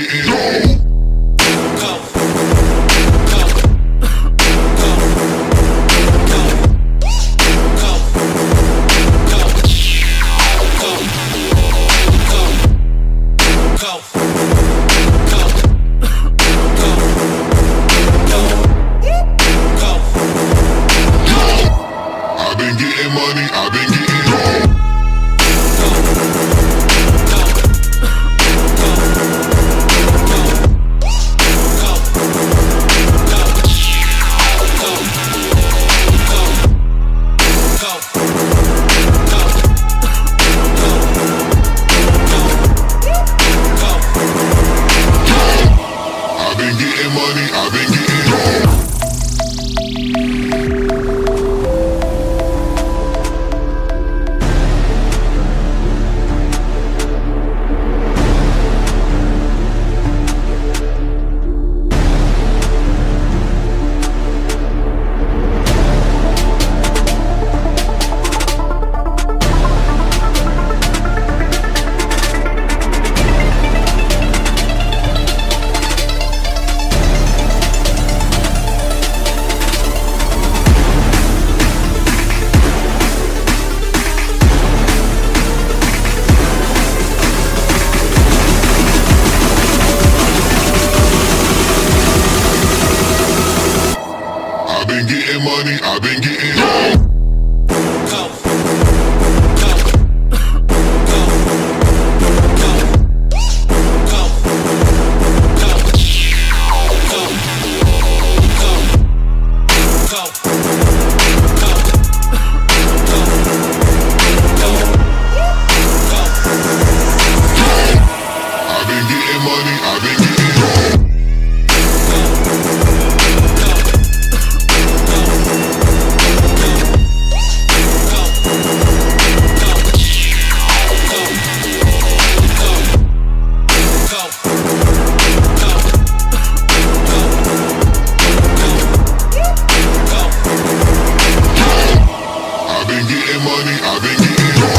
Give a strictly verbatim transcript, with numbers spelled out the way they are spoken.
getting go. I've been getting money, I've been getting go. I've been getting money, I've been getting go. I've been getting money, I've been getting go. I've been getting money, I've been getting go. I've been getting money, I've been getting go.